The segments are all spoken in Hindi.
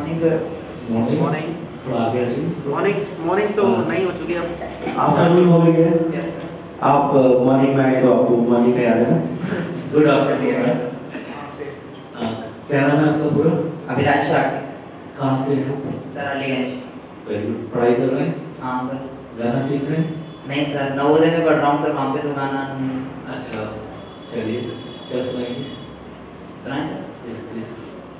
Morning sir. मॉर्निंग थोड़ा आगे आ जाइए। मॉर्निंग तो नहीं हो चुकी अब। आफ्टरनून हो गई है। आप मॉर्निंग में आए तो आपको मॉर्निंग का याद है ना। Good afternoon. क्या नाम है आपका पूरा? अभिलाष शाक्य। कहाँ से हैं? सर अलीगंज। Very good. पढ़ाई कर रहे हैं? हाँ सर। गाना सीख रहे हैं? नहीं सर, नवोदय में पढ़ रहा हूँ सर, वहाँ पे तो गाना नहीं। अच्छा, चलिए क्या सुनाएंगे? सुनाए सर? Yes please.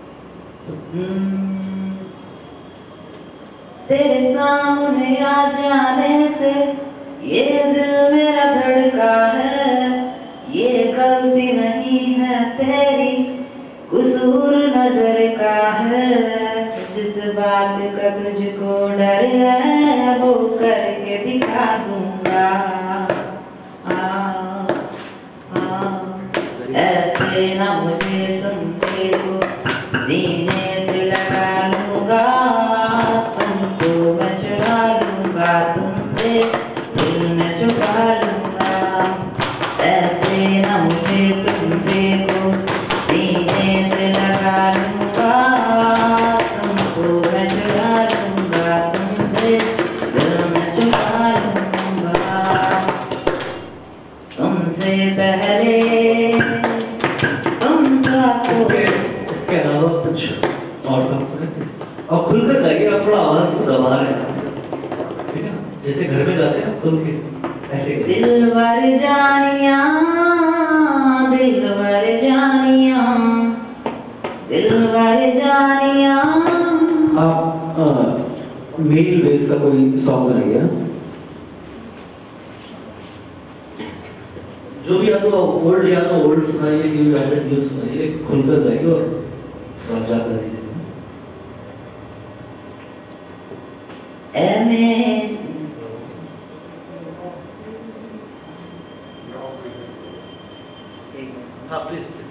तेरे सामने आ जाने से ये दिल मेरा धड़का है, ये गलती नहीं है तेरी, कसूर नजर का है। जिस बात का तुझको डर है वो करके दिखा दूंगा। ऐसे ना मुझे तुम देखो, सीने से लगा लूंगा, तुमको मैं चुरा लूंगा, तुमसे दिल में छुपा लूंगा। ऐसे ना मुझे तुम देखो, सीने से लगा लूंगा, तुमको मैं चुरा लूंगा, तुमसे दिल में छुपा लूंगा। तुमसे पहले इसके अलावा कुछ और और खुलकर गाइए। आप थोड़ा आवाज को दबा रहे हैं, ठीक है ना? जैसे घर में गाते हैं खुल के ऐसे। दिलवर जानिया, दिलवर जानिया, दिलवर जानिया। आप मेल बेस का कोई सॉन्ग बनाइए ना। जो भी आपको ओल्ड या तो ओल्ड सुनाइए, न्यू या तो न्यू सुनाइए, खुलकर गाइए और जानकारी से। हाँ प्लीज।